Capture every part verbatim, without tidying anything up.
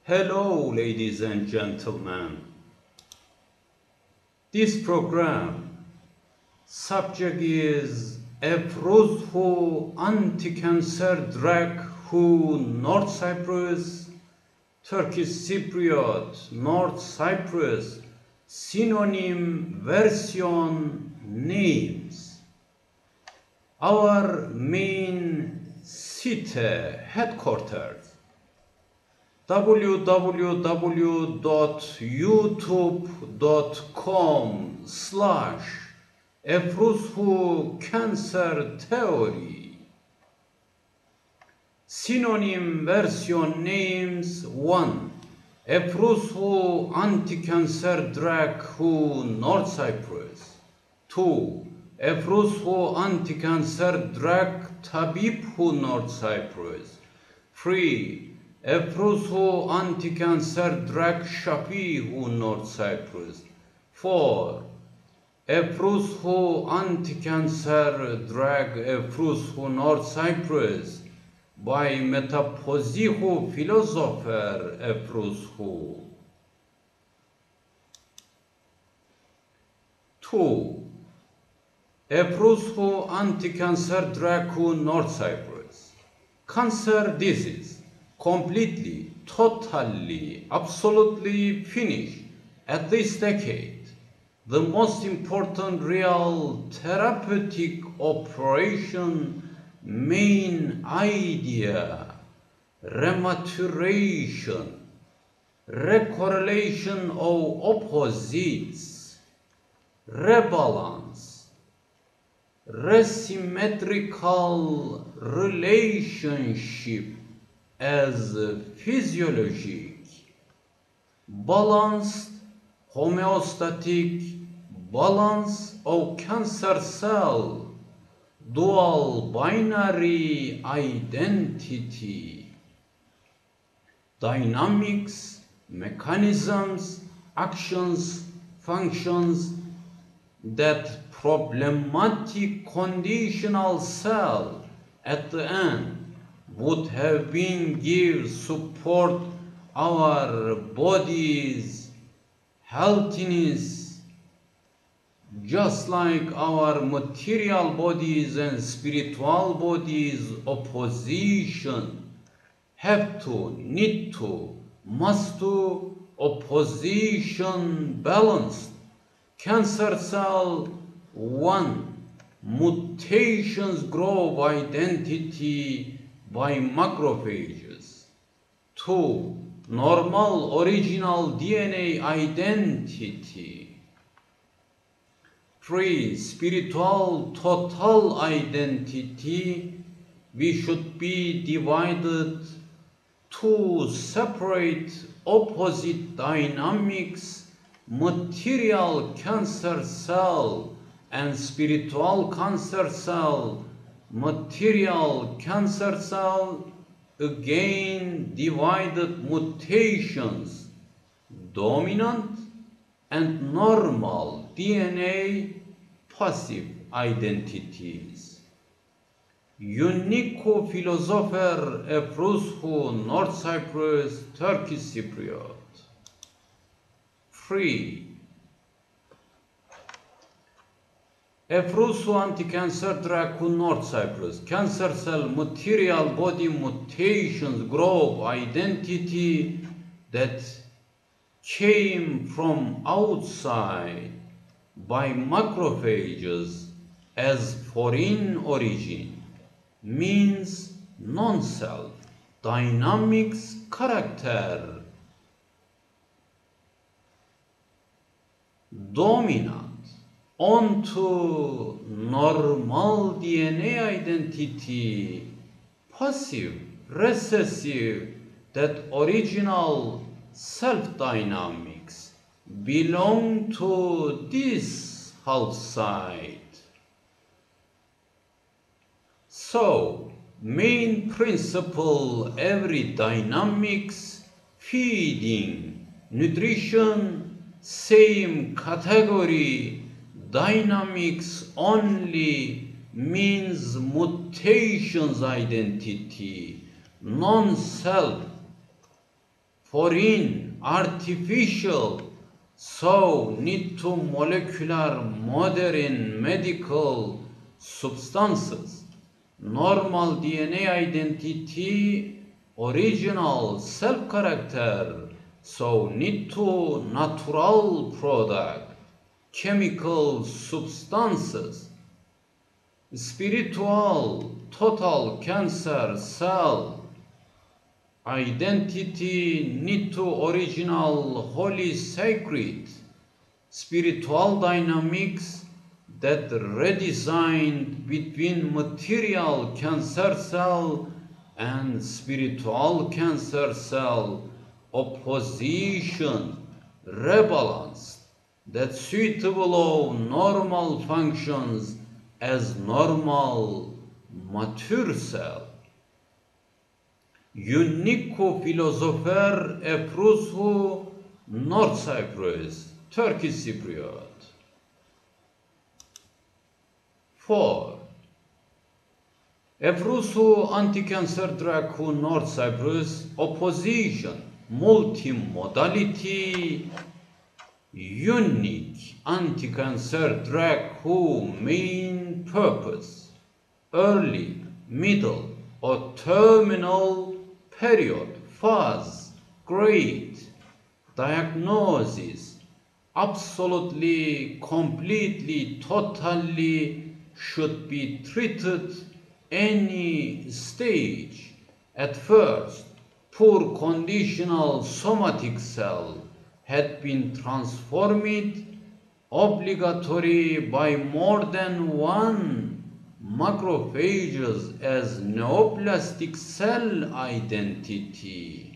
Hello, ladies and gentlemen. This program subject is Efruzhu anti-cancer drug who North Cyprus, Turkish Cypriot, North Cyprus, synonym version names. Our main city headquarters w w w dot youtube dot com slash Efruzhu Cancer Theory. Synonym version names one. Efruzhu anti-cancer drug who North Cyprus. two. Efruzhu anti-cancer drug Tabib who North Cyprus. three. Efruzhu anti-cancer drug Shafi who North Cyprus. four. Efruzhu anti-cancer drug Efruzhu North Cyprus by metaphysical philosopher Efruzhu. two. Efruzhu anti-cancer drug who North Cyprus. Cancer disease completely, totally, absolutely finished at this decade. The most important real therapeutic operation, main idea, rematuration, recorrelation of opposites, rebalance, resymmetrical relationship as physiologic, balanced, homeostatic balance of cancer cell, dual binary identity, dynamics, mechanisms, actions, functions that problematic conditional cell at the end would have been give support our body's healthiness, just like our material bodies and spiritual bodies opposition have to, need to, must to, opposition balanced. Cancer cell one, mutations grow identity by macrophages. two. Normal original D N A identity. three. Spiritual total identity. We should be divided two separate opposite dynamics, material cancer cell and spiritual cancer cell. Material cancer cell, again divided mutations, dominant and normal D N A passive identities. Unique philosopher Efruzhu North Cyprus, Turkish Cypriot. three. Efruzhu anti-cancer drug who North Cyprus. Cancer cell material body mutations grow identity that came from outside by macrophages as foreign origin means non-self, dynamics, character, dominant onto normal D N A identity, passive, recessive, that original self-dynamics belong to this half side. So, main principle, every dynamics, feeding, nutrition, same category, dynamics only means mutations identity, non-self, foreign, artificial, so need to molecular modern medical substances, normal D N A identity, original self-character, so need to natural product, chemical substances, spiritual, total cancer cell, identity need to original holy sacred, spiritual dynamics that redesigned between material cancer cell and spiritual cancer cell, opposition, rebalance, that suitable of normal functions as normal mature cell. Unique philosopher Efrusu, North Cyprus, Turkish Cypriot. four. Efrusu anti-cancer drug who North Cyprus, opposition, multimodality, unique anti-cancer drug who main purpose, early, middle, or terminal period, phase, grade, diagnosis, absolutely, completely, totally should be treated any stage. At first, poor conditional somatic cell had been transformed obligatory by more than one macrophages as neoplastic cell identity.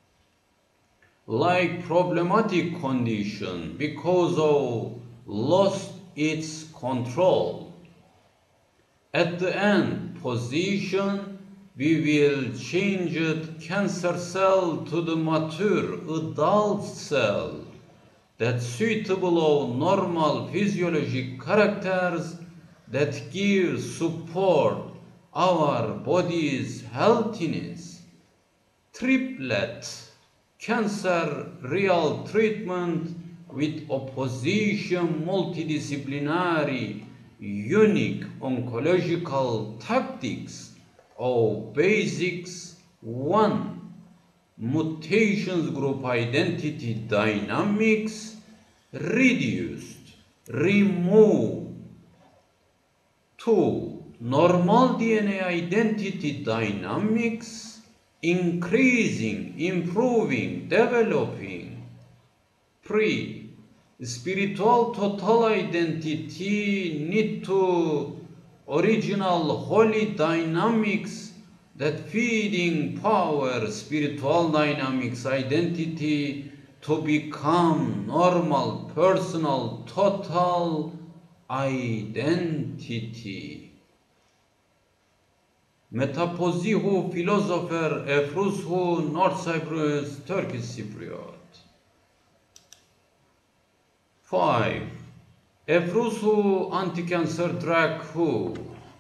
Like problematic condition because of lost its control. At the end position, we will change it cancer cell to the mature adult cell that suitable of normal physiologic characters that give support our body's healthiness. Triplet cancer real treatment with opposition multidisciplinary unique oncological tactics of basics. One, mutations group identity dynamics reduced, removed. Two, normal D N A identity dynamics increasing, improving, developing. Three, spiritual total identity need to original holy dynamics that feeding power spiritual dynamics identity to become normal personal total identity. Metaposihu philosopher Efrusu, North Cyprus, Turkish Cypriot. Five. Efrusu anti-cancer drug who?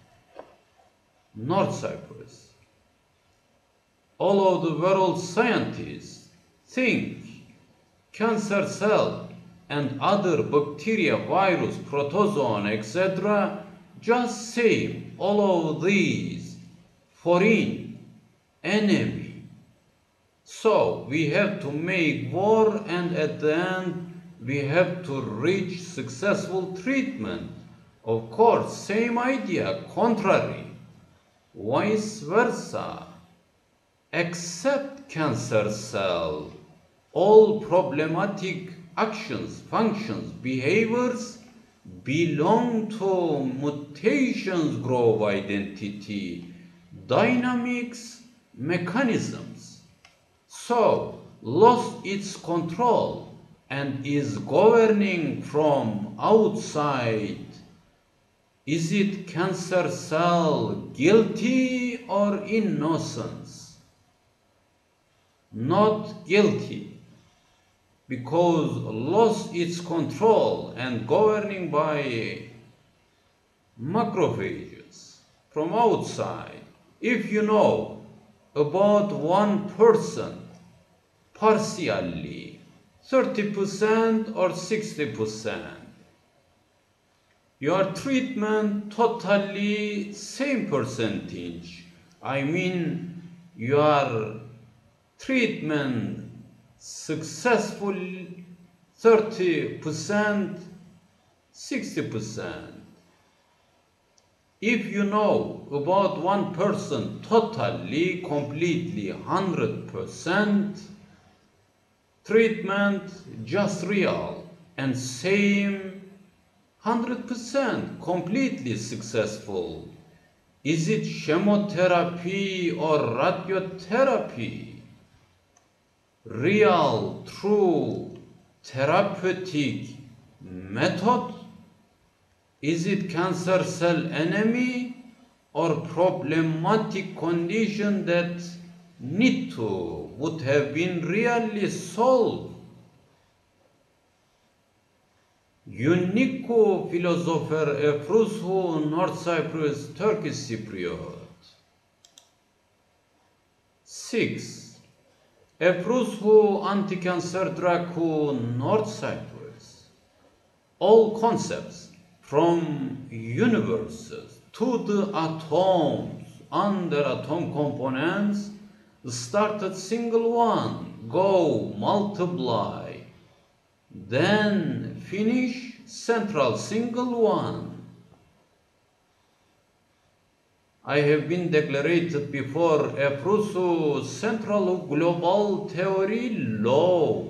North Cyprus. All of the world scientists think cancer cell and other bacteria, virus, protozoan, et cetera just same. All of these foreign enemy. So we have to make war, and at the end we have to reach successful treatment. Of course, same idea, contrary, vice versa. Except cancer cell, all problematic actions, functions, behaviors belong to mutations group identity, dynamics, mechanisms. So, lost its control and is governing from outside. Is it cancer cell guilty or innocence? Not guilty, because lost its control and governing by macrophages from outside. If you know about one person partially, thirty percent or sixty percent. Your treatment totally same percentage. I mean, your treatment successful thirty percent, sixty percent. If you know about one person totally, completely, one hundred percent, treatment just real and same one hundred percent completely successful. Is it chemotherapy or radiotherapy? Real, true, therapeutic method? Is it cancer cell enemy or problematic condition that need to, would have been really solved? Unico philosopher Efrushu, North Cyprus, Turkish Cypriot. six. Efrushu, anti-cancer drug, North Cyprus. All concepts from universes to the atoms under atom components started single one, go multiply, then finish central single one. I have been declared before Efrushu central global theory law.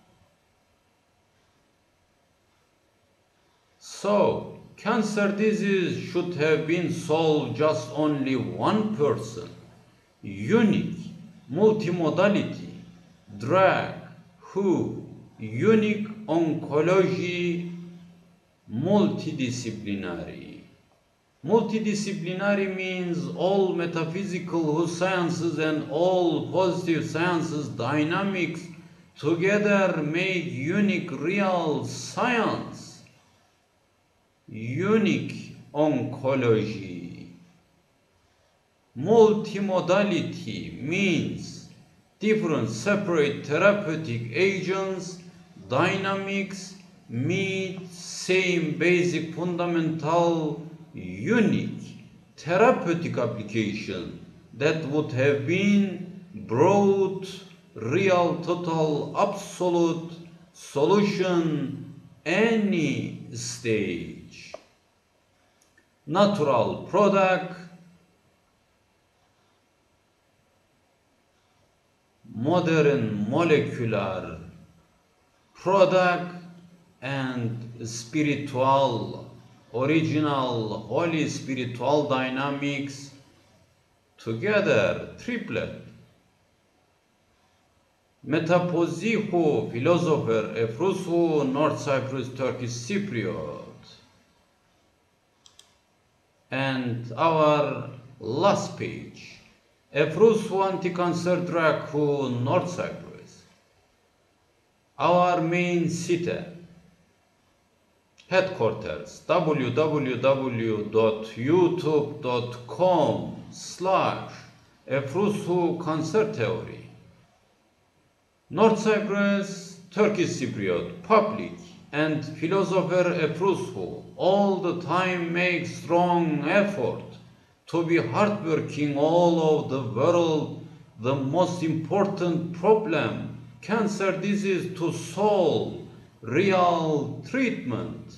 So, cancer disease should have been solved just only one person, unique, multimodality, drug, who, unique oncology, multidisciplinary. Multidisciplinary means all metaphysical sciences and all positive sciences dynamics together make unique real science. Unique oncology. Multimodality means different separate therapeutic agents, dynamics meet same basic fundamental unique therapeutic application that would have been broad, real, total, absolute solution any stage. Natural product, modern molecular product, and spiritual, original, holy spiritual dynamics together, triplet. Metaphysico philosopher Efrushu, North Cyprus, Turkish Cypriot. And our last page, Efrushu anti-cancer drug, North Cyprus. Our main city, headquarters, w w w dot youtube dot com slash Efrushu Cancer Theory. North Cyprus, Turkish Cypriot, public, and philosopher Efrushu all the time make strong effort to be hardworking all over the world. The most important problem, cancer disease, to solve, real treatment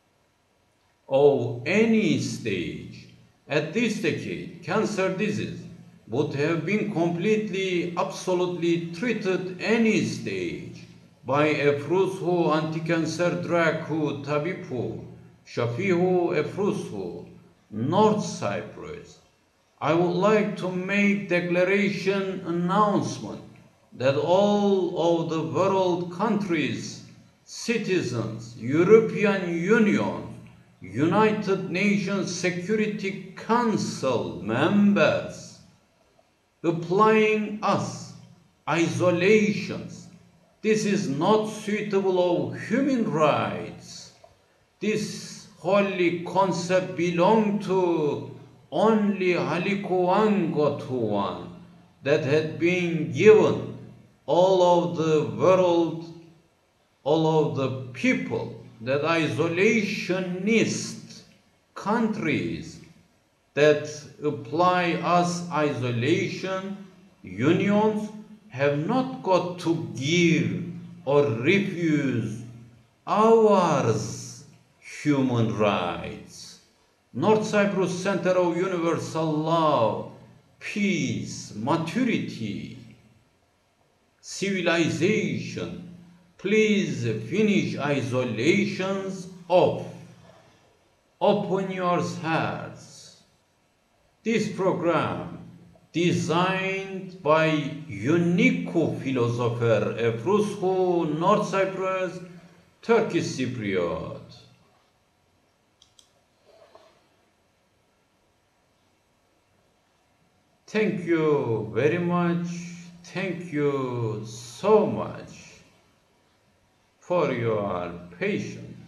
of any stage. At this decade, cancer disease would have been completely, absolutely treated any stage by Efrushu anti-cancer drug, Tabipu, Shafihu Efrushu, North Cyprus. I would like to make declaration announcement that all of the world countries, citizens, European Union, United Nations Security Council members, applying us isolations. This is not suitable of human rights. This holy concept belonged to only Halikuan Gotuan that had been given all of the world, all of the people, that isolationist countries that apply us isolation unions have not got to give or refuse ours human rights. North Cyprus Center of Universal Law, Peace, Maturity, Civilization, please finish isolations off. Open your hearts. This program, designed by unique philosopher Efrushu, North Cyprus, Turkish Cypriot. Thank you very much. Thank you so much for your patience.